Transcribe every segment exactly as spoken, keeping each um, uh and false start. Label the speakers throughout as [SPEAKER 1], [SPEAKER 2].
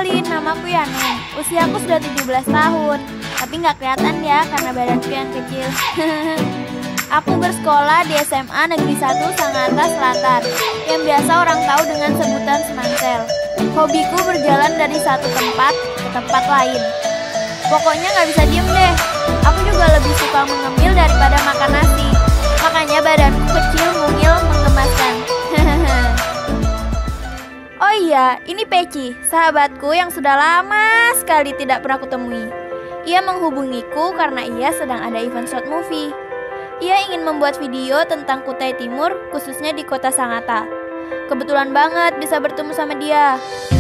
[SPEAKER 1] kenalin, namaku Yaneng. Usiaku sudah tujuh belas tahun, tapi nggak kelihatan ya karena badanku yang kecil. Aku bersekolah di S M A Negeri satu Sangatta Selatan, yang biasa orang tahu dengan sebutan Semansel. Hobiku berjalan dari satu tempat ke tempat lain. Pokoknya nggak bisa diem deh. Aku juga lebih suka mengemil daripada makan nasi. Makanya badanku kecil, mungil, menggemaskan. Oh iya, ini Peci, sahabatku yang sudah lama sekali tidak pernah kutemui. Ia menghubungiku karena ia sedang ada event short movie. Ia ingin membuat video tentang Kutai Timur, khususnya di kota Sangatta. Kebetulan banget bisa bertemu sama dia.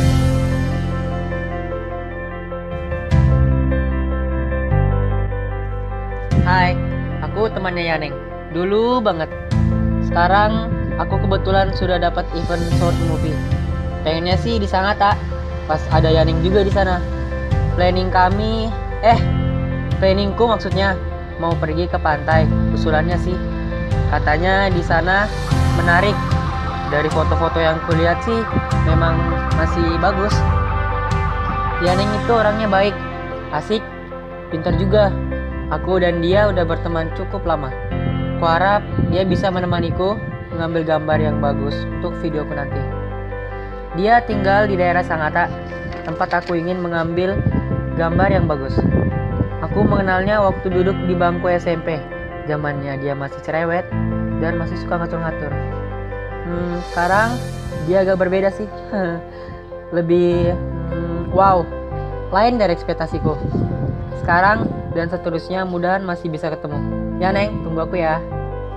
[SPEAKER 2] Hai, aku temannya Yaneng. Dulu banget. Sekarang aku kebetulan sudah dapat event short movie. Pengennya sih di Sangatta, pas ada Yaneng juga di sana. Planning kami, eh, planningku maksudnya mau pergi ke pantai. Usulannya sih, katanya di sana menarik. Dari foto-foto yang kulihat sih, memang masih bagus. Yaneng itu orangnya baik, asik, pintar juga. Aku dan dia udah berteman cukup lama. Kuharap dia bisa menemaniku mengambil gambar yang bagus untuk videoku nanti. Dia tinggal di daerah Sangatta, tempat aku ingin mengambil gambar yang bagus. Aku mengenalnya waktu duduk di bangku S M P. Zamannya dia masih cerewet dan masih suka ngatur-ngatur. Hmm, sekarang dia agak berbeda sih. Lebih hmm, wow, lain dari ekspektasiku. Sekarang dan seterusnya mudahan masih bisa ketemu. Ya Neng, tunggu aku ya.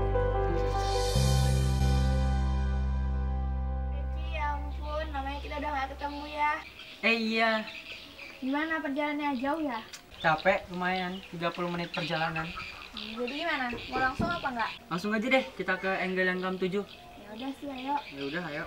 [SPEAKER 3] Eh iya.
[SPEAKER 1] Gimana perjalanannya, jauh ya?
[SPEAKER 3] Capek lumayan, tiga puluh menit perjalanan.
[SPEAKER 1] Jadi gimana? Mau langsung apa enggak?
[SPEAKER 3] Langsung aja deh kita ke angle yang kamu tuju.
[SPEAKER 1] Ya udah sih, ayo.
[SPEAKER 3] Ya udah, ayo.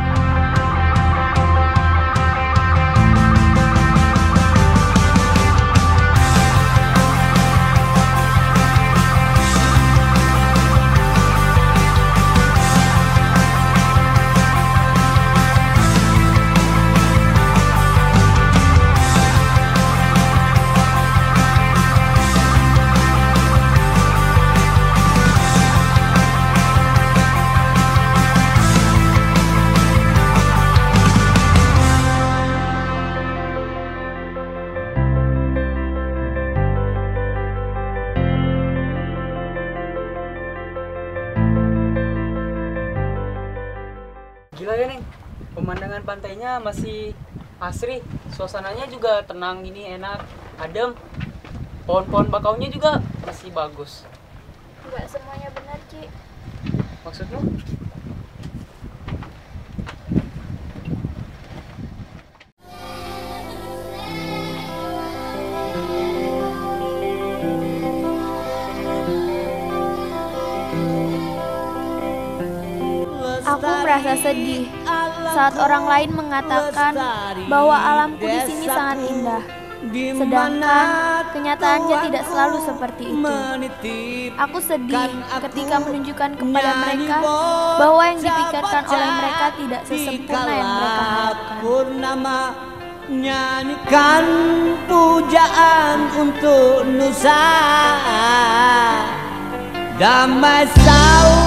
[SPEAKER 3] Gila ya Neng, pemandangan pantainya masih asri, suasananya juga tenang gini, enak, adem. Pohon-pohon bakaunya juga masih bagus.
[SPEAKER 1] Enggak semuanya benar, Ci.
[SPEAKER 3] Maksudmu?
[SPEAKER 1] Aku merasa sedih saat orang lain mengatakan bahwa alamku di sini sangat indah. Sedangkan kenyataannya tidak selalu seperti itu. Aku sedih ketika menunjukkan kepada mereka bahwa yang dipikirkan oleh mereka tidak sesempurna yang mereka harapkan.
[SPEAKER 4] Nyanyikan pujaan untuk Nusa, damai saudara.